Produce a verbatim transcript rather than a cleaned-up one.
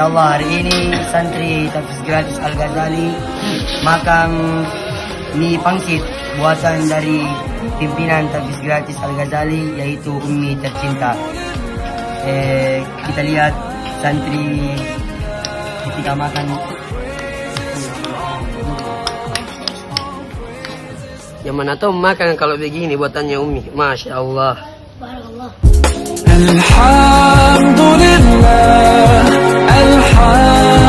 Allah, hari ini santri Tahfiz Gratis Al-Ghazali makan mie pangsit buatan dari pimpinan Tahfiz Gratis Al-Ghazali, yaitu Umi tercinta. Eh, kita lihat santri ketika makan. Yang mana tahu makan kalau begini buatannya Umi, Masya Allah. Alhamdulillah, alhamdulillah.